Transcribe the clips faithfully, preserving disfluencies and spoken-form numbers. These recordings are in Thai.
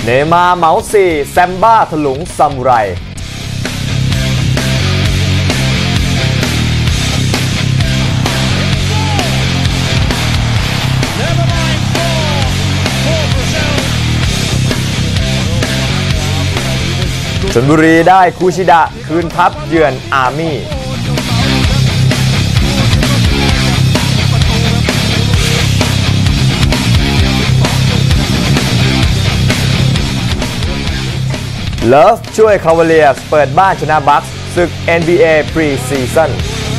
เนมาร์เมาส์สี่แซมบ้าถลุงซามูไรชลบุรีได้คูชิดะคืนทัพเยือนอาร์มี่เลิฟช่วยคาวาเลียร์เปิดบ้านชนะบัคส์ศึก เอ็น บี เอ Pre-Season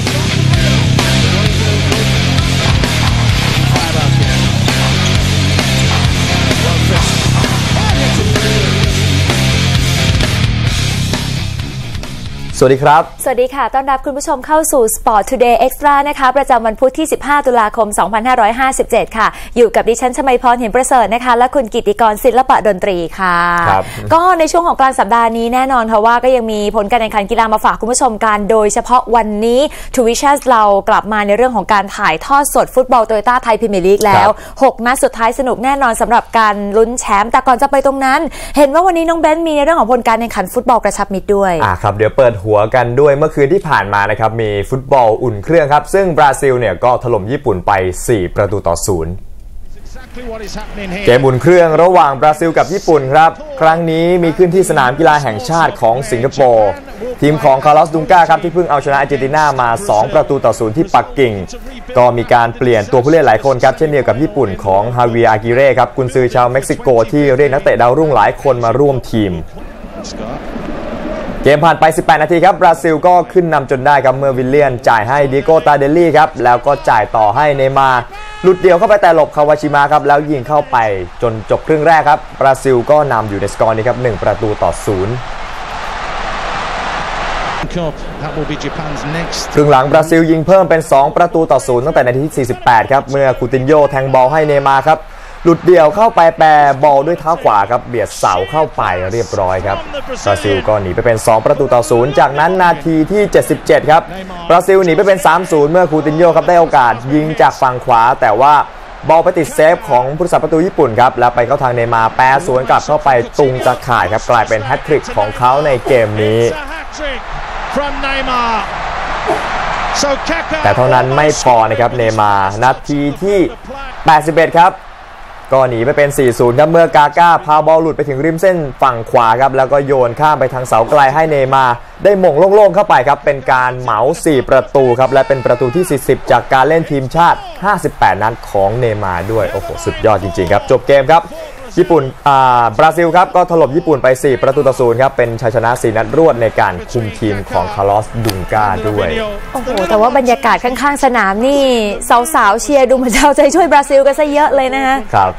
สวัสดีครับสวัสดีค่ะต้อนรับคุณผู้ชมเข้าสู่ Sport Today Extra นะคะประจำวันพุธที่สิบห้าตุลาคมสองพันห้าร้อยห้าสิบเจ็ดค่ะอยู่กับดิฉันชมัยพรเห็นประเสริฐนะคะและคุณกิตติกรศิลปะดนตรีค่ะก็ในช่วงของกลางสัปดาห์นี้แน่นอนค่ะว่าก็ยังมีผลการแข่งขันกีฬามาฝากคุณผู้ชมกันโดยเฉพาะวันนี้ทูวิชั่นเรากลับมาในเรื่องของการถ่ายทอดสดฟุตบอลโตโยต้าไทยพรีเมียร์ลีกแล้วหกนัดสุดท้ายสนุกแน่นอนสำหรับการลุ้นแชมป์แต่ก่อนจะไปตรงนั้นเห็นว่าวันนี้น้องเบนมีในเรื่องของผลการแข่งขันฟุตบอลกระชับมิตรด้วยอ่าครับเดี๋ยวเปิดหัวกันด้วยเมื่อคืนที่ผ่านมานะครับมีฟุตบอลอุ่นเครื่องครับซึ่งบราซิลเนี่ยก็ถล่มญี่ปุ่นไปสี่ประตูต่อศูนย์เกมอุ่นเครื่องระหว่างบราซิลกับญี่ปุ่นครับครั้งนี้มีขึ้นที่สนามกีฬาแห่งชาติของสิงคโปร์ทีมของคาร์ลอสดุงกาครับที่เพิ่งเอาชนะอาร์เจนตินามาสองประตูต่อศูนย์ที่ปักกิ่งก็มีการเปลี่ยนตัวผู้เล่นหลายคนครับเช่นเดียวกับญี่ปุ่นของฮาเวียร์อากิเร่ครับกุนซือชาวเม็กซิโกที่เรียกนักเตะดาวรุ่งหลายคนมาร่วมทีมเกมผ่านไปสิบแปดนาทีครับบราซิลก็ขึ้นนำจนได้ครับเมื่อวิลเลียนจ่ายให้ดิโก้ตาเดลลี่ครับแล้วก็จ่ายต่อให้เนมาร์หลุดเดี่ยวเข้าไปแต่หลบคาวาชิมะครับแล้วยิงเข้าไปจนจบครึ่งแรกครับบราซิลก็นำอยู่ในสกอร์นี้ครับหนึ่งประตูต่อศูนย์ครึ่งหลังบราซิลยิงเพิ่มเป็นสองประตูต่อศูนย์ตั้งแต่นาทีที่สี่สิบแปดครับเมื่อคูตินโญ่แทงบอลให้เนมาร์ครับหลุดเดี่ยวเข้าไปแปรบอลด้วยเท้าขวาครับเบียดเสาเข้าไปเรียบร้อยครับบราซิลก็หนีไปเป็นสองประตูต่อศูนย์จากนั้นนาทีที่เจ็ดสิบเจ็ดครับบราซิลหนีไปเป็น สามศูนย์ เมื่อคูตินโญ่ครับได้โอกาสยิงจากฝั่งขวาแต่ว่าบอลไปติดเซฟของผู้รักษาประตูญี่ปุ่นครับแล้วไปเข้าทางเนมาร์แปรสวนกลับเข้าไปตุงตะข่ายครับกลายเป็นแฮตทริกของเขาในเกมนี้แต่เท่านั้นไม่พอนะครับเนมาร์นาทีที่แปดสิบเอ็ดครับก็หนีไปเป็น สี่ศูนย์ ครับเมื่อกาก้าพาบอลหลุดไปถึงริมเส้นฝั่งขวาครับแล้วก็โยนข้ามไปทางเสาไกลให้เนมาร์ได้หม่งโล่งๆเข้าไปครับเป็นการเหมาสี่ประตูครับและเป็นประตูที่สี่สิบจากการเล่นทีมชาติห้าสิบแปดนัดของเนมาร์ด้วยโอ้โหสุดยอดจริงๆครับจบเกมครับญี่ปุ่นอ่าบราซิลครับก็ถล่มญี่ปุ่นไปสี่ประตูต่อศูนย์ครับเป็นชัยชนะสี่นัดรวดในการคุมทีมของคาร์ลอสดุงกาด้วยโอ้โหแต่ว่าบรรยากาศข้างๆสนามนี่สาวๆเชียร์ดูเหมือนจะเอาใจช่วยบราซิลกันซะเยอะเลยนะฮะครับ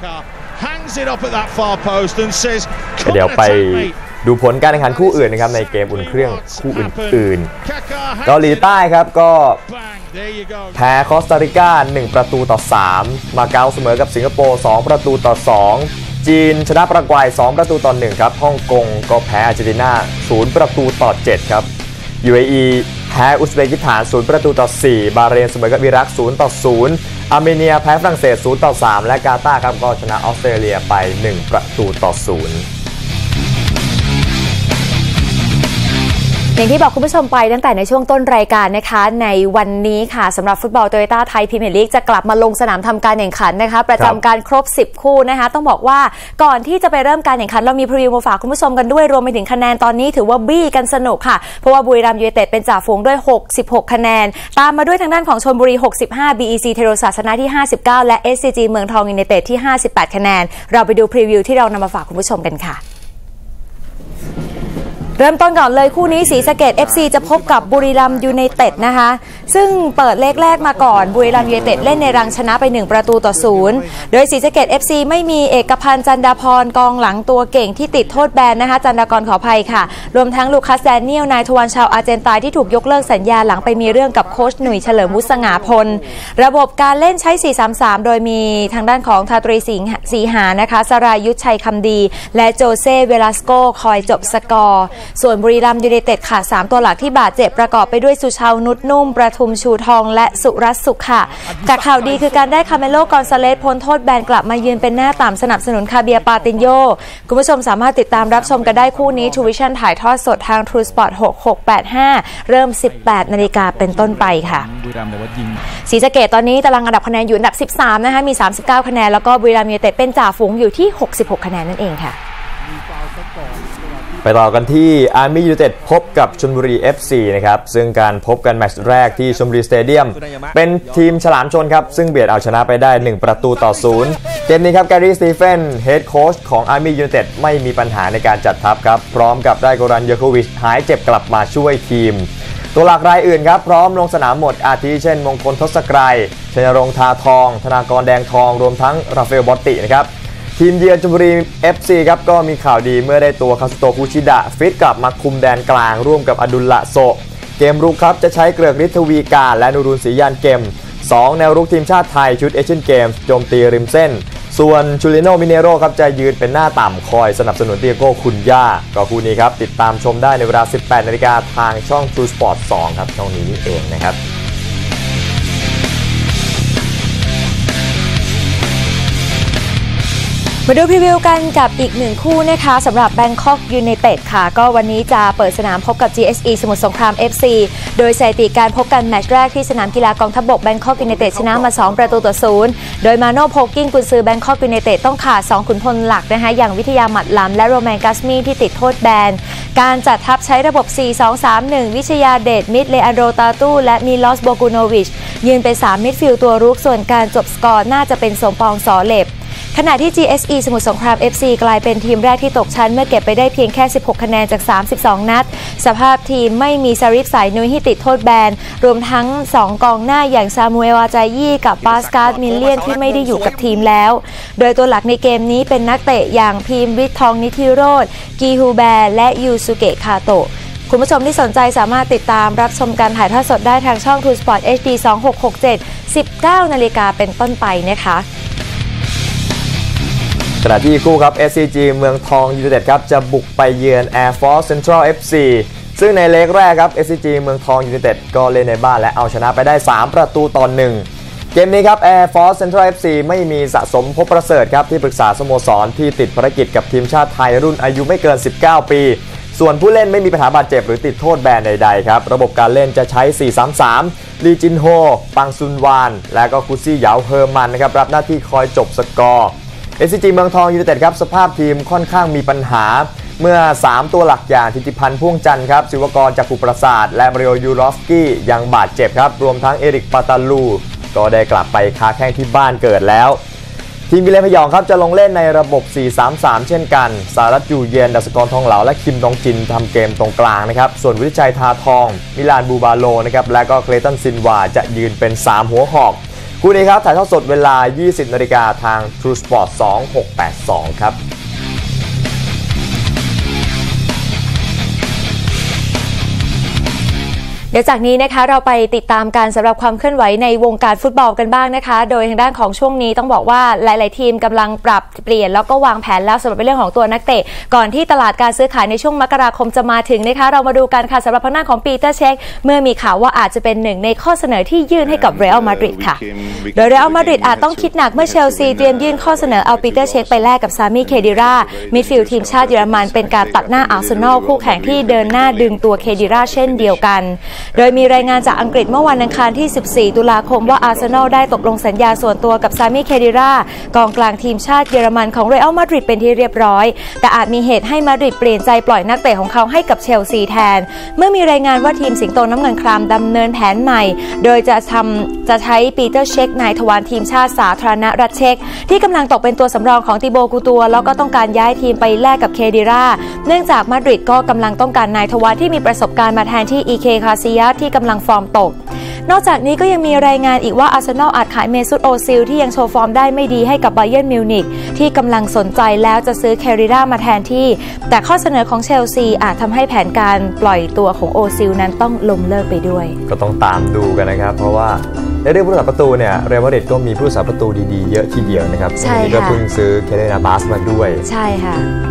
เดี๋ยวไปดูผลการแข่งขันคู่อื่นนะครับในเกมอุ่นเครื่องคู่อื่นๆเกาหลีใต้ครับก็แพ้คอสตาริกาหนึ่งประตูต่อสามมาเก๊าเสมอกับสิงคโปร์สองประตูต่อสองจีนชนะปารากวัยสองประตูต่อหนึ่งครับฮ่องกงก็แพ้อาร์เจนตินาศูนย์ประตูต่อเจ็ดครับ ยู เอ อี แพ้อุซเบกิสถานศูนย์ประตูต่อสี่บาห์เรนเสมอกับอิรักศูนย์ต่อศูนย์อาร์เมเนียแพ้ฝรั่งเศสศูนย์ต่อสามและกาตาร์ครับก็ชนะออสเตรเลียไปหนึ่งประตูต่อศูนย์อย่างที่บอกคุณผู้ชมไปตั้งแต่ในช่วงต้นรายการนะคะในวันนี้ค่ะสำหรับฟุตบอลโตโยต้าไทยพรีเมียร์ลีกจะกลับมาลงสนามทำการแข่งขันนะคะประจำการครบสิบคู่นะคะต้องบอกว่าก่อนที่จะไปเริ่มการแข่งขันเรามีพรีวิวมาฝากคุณผู้ชมกันด้วยรวมไปถึงคะแนนตอนนี้ถือว่าบี้กันสนุกค่ะเพราะว่าบุรีรัมย์ยูไนเต็ดเป็นจ่าฝูงด้วยหกสิบหกคะแนนตามมาด้วยทางด้านของชลบุรีหกสิบห้า บี อี ซี เทโรศาสนาที่ห้าสิบเก้าและ เอส ซี จี เมืองทองยูไนเต็ดที่ห้าสิบแปดคะแนนเราไปดูพรีวิวที่เรานำมาฝากคุณผู้ชมกันค่ะเริ่มต้นก่อนเลยคู่นี้ศรีสะเกษ เอฟ ซี จะพบกับบุรีรัมย์ยูไนเต็ดนะคะซึ่งเปิดเลขแรกมาก่อนบุรีรัมย์ยูไนเต็ดเล่นในรังชนะไปหนึ่งประตูต่อศูนย์โดยศรีสะเกษ เอฟ ซี ไม่มีเอกพันธ์จันดาพรกองหลังตัวเก่งที่ติดโทษแบนนะคะจันดากรขออภัยค่ะรวมทั้งลูคัสแดเนียลนายทวารชาวอาร์เจนตินาที่ถูกยกเลิกสัญญาหลังไปมีเรื่องกับโค้ชหนุ่ยเฉลิมวุฒิสง่าพลระบบการเล่นใช้ สี่ สาม สาม โดยมีทางด้านของทาตรีศรีหานะคะสรายุทธชัยคำดีและโจเซ่เวลาสโกคอยจบสกอร์ส่วนบุรีรัมย์ยูไนเต็ดขาดสามตัวหลักที่บาดเจ็บประกอบไปด้วยสุชาวนุชนุ่มประทุมชูทองและสุรัตน์สุขค่ะแต่ข่าวดีคือการได้คาเมโลกอนซาเลสพ้นโทษแบนกลับมายืนเป็นหน้าต่ำสนับสนุนคาเบียปาตินโยคุณผู้ชมสามารถติดตามรับชมกันได้คู่นี้ทูวิชั่นถ่ายทอดสดทาง True Sport หก หก แปด ห้าเริ่ม สิบแปด นาฬิกาเป็นต้นไปค่ะศรีสะเกษตอนนี้ตารางอันดับคะแนนอยู่อันดับสิบสามนะคะมีสามสิบเก้าคะแนนแล้วก็บุรีรัมย์ยูไนเต็ดเป็นจ่าฝูงอยู่ที่หกสิบหกคะแนนนั่นเองค่ะไปต่อกันที่อาร์มี่ยูไนเต็ดพบกับชลบุรี เอฟ ซี นะครับซึ่งการพบกันแมตช์แรกที่ชลบุรีสเตเดียมเป็นทีมฉลามชนครับซึ่งเบียดเอาชนะไปได้หนึ่งประตูต่อศูนย์เกมนี้ครับแกรี่สตีเฟนเฮดโค้ชของอาร์มี่ยูไนเต็ดไม่มีปัญหาในการจัดทัพครับพร้อมกับได้โกรันเยโควิชหายเจ็บกลับมาช่วยทีมตัวหลักรายอื่นครับพร้อมลงสนามหมดอาทิเช่นมงคลทศกรัยชยรงค์ทาทองธนากรแดงทองรวมทั้งราฟาเอลบอตตินะครับทีมเยือนชลบุรี เอฟ ซี ครับก็มีข่าวดีเมื่อได้ตัวคาสุโตะคุชิดะฟิตกลับมาคุมแดนกลางร่วมกับอดุลละโซเกมรุกครับจะใช้เกลือกฤทธวีการและนูรุนศรียานเกมสองแนวรุกทีมชาติไทยชุดเอเชียนเกมส์โจมตีริมเส้นส่วนชูริโนมิเนโรครับจะยืนเป็นหน้าต่ำคอยสนับสนุนเตียโก้คุนย่าก็คู่นี้ครับติดตามชมได้ในเวลา สิบแปด นาฬิกาทางช่อง True Sport สองครับช่องนี้นี่เองนะครับมาดูพรีวิวกันกับอีกหนึ่งคู่นะคะสำหรับ Bangkok United ค่ะก็วันนี้จะเปิดสนามพบกับ จี เอส อี สมุทรสงคราม เอฟ ซี โดยสถิติการพบกันแมตช์แรกที่สนามกีฬากองทัพบก Bangkok United ชนะมาสองประตูต่อศูนย์โดยมาโน่โพกิ้งกุนซือ Bangkok United ต้องขาดสองขุนพลหลักนะคะอย่างวิทยาหมัดล้ำและโรแมนกัสมีที่ติดโทษแบนการจัดทัพใช้ระบบ สี่ สอง สาม หนึ่ง วิชยาเดชมิดเลอันโดตาตูและมิลอสโบกูโนวิชยืนเป็นสามมิดฟิลด์ตัวรุกส่วนการจบสกอร์น่าจะเป็นสมปองสอเหล็บขณะที่ จี เอส อี สมุทรสงคราม เอฟ ซี กลายเป็นทีมแรกที่ตกชั้นเมื่อเก็บไปได้เพียงแค่สิบหกคะแนนจากสามสิบสองนัดสภาพทีมไม่มีซาริฟสายนุ้ยที่ติดโทษแบนรวมทั้งสองกองหน้าอย่างซามูเอลอาจายี่กับบาสการ์ดมิลเลียนที่ไม่ได้อยู่กับทีมแล้วโดยตัวหลักในเกมนี้เป็นนักเตะอย่างพีมวิททองนิธิโรจน์กีฮูแบร์และยูสุเกะคาโตะคุณผู้ชมที่สนใจสามารถติดตามรับชมการถ่ายทอดสดได้ทางช่อง True Sport เอช ดี สอง หก หก เจ็ด สิบเก้า นาฬิกาเป็นต้นไปนะคะขณะที่คู่ครับ เอส ซี จี เมืองทองยูไนเต็ดครับจะบุกไปเยือน Air Force Central เอฟ ซี ซึ่งในเล็กแรกครับ เอส ซี จี เมืองทองยูไนเต็ดก็เล่นในบ้านและเอาชนะไปได้สามประตูต่อหนึ่งเกมนี้ครับ Air Force Central เอฟ ซี ไม่มีสะสมพบประเสริฐครับที่ปรึกษาสโมสรที่ติดภารกิจกับทีมชาติไทยรุ่นอายุไม่เกินสิบเก้าปีส่วนผู้เล่นไม่มีปัญหาบาดเจ็บหรือติดโทษแบนใดๆครับระบบการเล่นจะใช้ สี่ สาม สาม ลีจินโฮปังซุนวานและก็คุซี่เหยาเฮอร์มันนะครับรับหน้าที่คอยจบสกอร์เอส ซี จี เมืองทองยูไนเต็ดครับสภาพทีมค่อนข้างมีปัญหาเมื่อสามตัวหลักอย่างธิติพันธ์พ่วงจันทร์ครับศิวกรจักรุประสาทและมาริโอยูรอฟสกี้ยังบาดเจ็บครับรวมทั้งเอริกปาตาลูก็ได้กลับไปค้าแข้งที่บ้านเกิดแล้วทีมวิเลพยองครับจะลงเล่นในระบบ สี่ สาม สาม เช่นกันสารัตอยู่เย็นดัสกรทองเหลาและคิมดองจินทำเกมตรงกลางนะครับส่วนวิชัยทาทองมิลานบูบาโลนะครับและก็เคลตันซินวาจะยืนเป็นสามหัวหอกคู่นี้ครับถ่ายทอดสดเวลา ยี่สิบ นาฬิกาทาง True Sport สอง หก แปด สองครับเดี๋ยวจากนี้นะคะเราไปติดตามการสำหรับความเคลื่อนไหวในวงการฟุตบอลกันบ้างนะคะโดยทางด้านของช่วงนี้ต้องบอกว่าหลายๆทีมกำลังปรับเปลี่ยนแล้วก็วางแผนแล้วสำหรับเรื่องของตัวนักเตะก่อนที่ตลาดการซื้อขายในช่วงมกราคมจะมาถึงนะคะเรามาดูกันค่ะสำหรับทางด้านของปีเตอร์เช็คเมื่อมีข่าวว่าอาจจะเป็นหนึ่งในข้อเสนอที่ยื่นให้กับเรอัลมาดริดค่ะโดยเรอัลมาดริดอาจต้องคิดหนักเมื่อเชลซีเตรียมยื่นข้อเสนอเอาปีเตอร์เช็คไปแลกกับซามิเคดิรามิดฟิลด์ทีมชาติเยอรมันเป็นการตัดหน้าอาร์เซนอลคู่แข่งที่เดินหน้าดึงตัวเคดิราเช่นเดียวกันโดยมีรายงานจากอังกฤษเมื่อวันอังคารที่สิบสี่ตุลาคมว่าอาร์เซนอลได้ตกลงสัญญาส่วนตัวกับซามิเคดิรากองกลางทีมชาติเยอรมันของเรอัลมาดริดเป็นที่เรียบร้อยแต่อาจมีเหตุให้มาดริดเปลี่ยนใจปล่อยนักเตะของเขาให้กับเชลซีแทนเมื่อมีรายงานว่าทีมสิงโตน้ำเงินครามดำเนินแผนใหม่โดยจะทำจะใช้ปีเตอร์เช็คนายทวารทีมชาติสาธารณรัฐเช็กที่กำลังตกเป็นตัวสำรองของติโบกูตัวแล้วก็ต้องการย้ายทีมไปแลกกับเคดิราเนื่องจากมาดริดก็กำลังต้องการนายทวารที่มีประสบการณ์มาแทนที่อีเคคาซิยัสที่กำลังฟอร์มตกนอกจากนี้ก็ยังมีรายงานอีกว่าอาร์เซนอลอาจขายเมซุตโอซิลที่ยังโชว์ฟอร์มได้ไม่ดีให้กับไบเยิร์นมิวนิกที่กำลังสนใจแล้วจะซื้อเคริรามาแทนที่แต่ข้อเสนอของเชลซีอาจทำให้แผนการปล่อยตัวของโอซิลนั้นต้องล้มเลิกไปด้วยก็ต้องตามดูกันนะครับเพราะว่าในเรื่องผู้รักษาประตูเนี่ยเรอัลมาดริดก็มีผู้รักษาประตูดีๆเยอะทีเดียวนะครับใช่ค่ะก็เพิ่งซื้อเคเลนาบาสมาด้วยใช่ค่ะ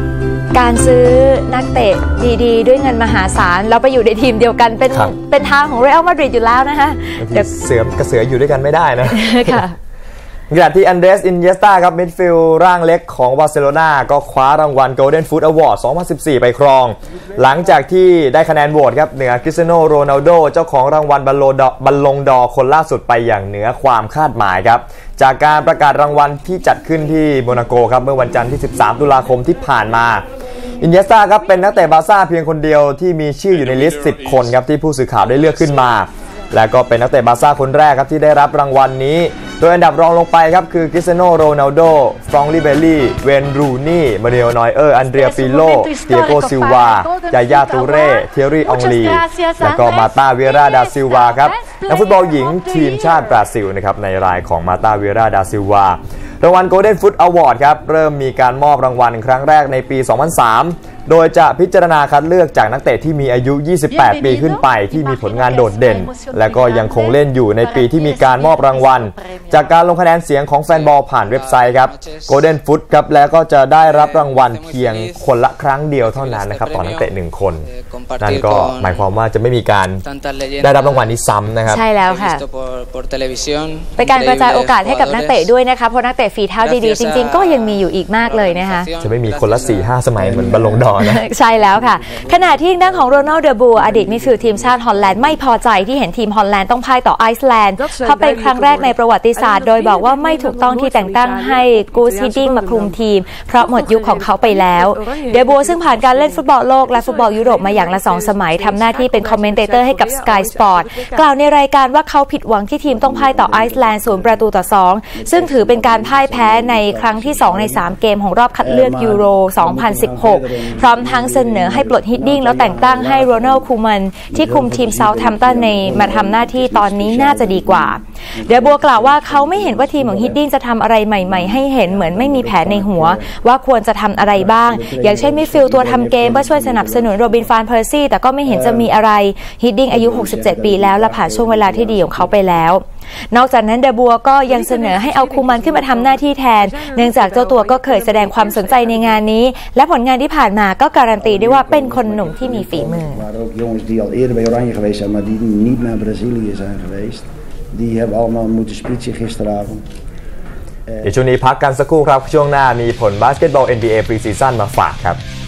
การซื้อนักเตะดีๆด้วยเงินมหาศาลแล้วไปอยู่ในทีมเดียวกันเป็นเป็นทางของเรอัลมาดริดอยู่แล้วนะคะเดี๋ยวเสือกับเสืออยู่ด้วยกันไม่ได้นะค่ะขณะที่อันเดรส อินเยสตาครับมิดฟิลด์ร่างเล็กของบาร์เซโลนาก็คว้ารางวัล Golden Foot Award สองพันสิบสี่ ไปครองหลังจากที่ได้คะแนนโหวตครับเหนือคริสเตียโนโรนัลโดเจ้าของรางวัลบัลลงดอร์คนล่าสุดไปอย่างเหนือความคาดหมายครับจากการประกาศรางวัลที่จัดขึ้นที่โมนาโกครับเมื่อวันจันทร์ที่สิบสามตุลาคมที่ผ่านมาอินเยสตาครับเป็นนักเตะบาร์ซ่าเพียงคนเดียวที่มีชื่ออยู่ในลิสต์สิบคนครับที่ผู้สื่อข่าวได้เลือกขึ้นมาและก็เป็นนักเตะบาร์ซ่าคนแรกครับที่ได้รับรางวัลนี้โดยอันดับรองลงไปครับคือคริสเตียโนโรนัลโดฟรองก์ริเบลลี่เวนรูนี่มาเริโอนอยเออร์อันเดรียปิโลเตียโกซิลวายาย่าตูเร่เทยรี่องลีและก็มาตาเวราดาซิลวาครับนักฟุตบอลหญิงทีมชาติบราซิลนะครับในรายของมาตาเวราดาซิลวารางวัล Golden Foot Award ครับเริ่มมีการมอบรางวัลครั้งแรกในปี สองพันสาม โดยจะพิจารณาคัดเลือกจากนักเตะที่มีอายุ ยี่สิบแปด ปีขึ้นไปที่มีผลงานโดดเด่นและก็ยังคงเล่นอยู่ในปีที่มีการมอบรางวัลจากการลงคะแนนเสียงของแฟนบอลผ่านเว็บไซต์ครับ Golden Foot ครับแล้วก็จะได้รับรางวัลเพียงคนละครั้งเดียวเท่านั้นนะครับต่อนักเตะหนึ่งคนนั่นก็หมายความว่าจะไม่มีการได้รับรางวัลนี้ซ้ำนะครับใช่แล้วค่ะเป็นการกระจายโอกาสให้กับนักเตะด้วยนะคะเพราะนักเตะฝีเท้าดีๆจริงๆก็ยังมีอยู่อีกมากเลยนะคะจะไม่มีคนละ สี่ห้า สมัยเหมือนบัลลงดอร์นะใช่แล้วค่ะขณะที่ด้านของโรนัล เดอบูอดีตมิดฟิลด์ทีมชาติฮอลแลนด์ไม่พอใจที่เห็นทีมฮอลแลนด์ต้องพ่ายต่อไอซ์แลนด์เพราะเป็นครั้งแรกในประวัติศาสตร์โดยบอกว่าไม่ถูกต้องที่แต่งตั้งให้กูสฮิดดิ้งมาคุมทีมเพราะหมดยุคของเขาไปแล้วเดบูซึ่งผ่านการเล่นฟุตบอลโลกและฟุตบอลยุโรปมาอย่างละสองสมัยทำหน้าที่เป็นคอมเมนเตอร์ให้กับ Sky Sport กล่าวในรายการว่าเขาผิดหวังที่ทีมต้องพ่ายต่อไอซ์แลนด์ศูนย์ประตูต่อสองซึ่งถือเป็นการพ่ายแพ้ในครั้งที่สองในสามเกมของรอบคัดเลือกยูโรสองพันสิบหกพร้อมทั้งเสนอให้ปลดฮิดดิ้งแล้วแต่งตั้งให้โรนัลด์ คูมันที่คุมทีมเซาท์แฮมป์ตันในมาทำหน้าที่ตอนนี้น่าจะดีกว่าเดบัวกล่าวว่าเขาไม่เห็นว่าทีมของฮิดดิ้งจะทำอะไรใหม่ๆให้เห็นเหมือนไม่มีแผนในหัวว่าควรจะทำอะไรบ้างอย่างเช่นมิดฟิลด์ตัวทำเกมเพื่อช่วยสนับสนุนโรบิน ฟานเพอร์ซี่แต่ก็ไม่เห็นจะมีอะไรฮิดดิ้งอายุหกสิบเจ็ดปีแล้วและผ่านช่วงเวลาที่ดีของเขาไปแล้วนอกจากนั้นเดบัวก็ยังเสนอให้เอาคูมันขึ้นมาทำหน้าที่แทนเนื่องจากเจ้าตัวก็เคยแสดงความสนใจในงานนี้และผลงานที่ผ่านมาก็การันตีได้ว่าเป็นคนหนุ่มที่มีฝีมือเดี๋ยวช่วงนี้พักกันสักครู่ครับช่วงหน้ามีผลบาสเกตบอล เอ็น บี เอ Pre-Season มาฝากครับ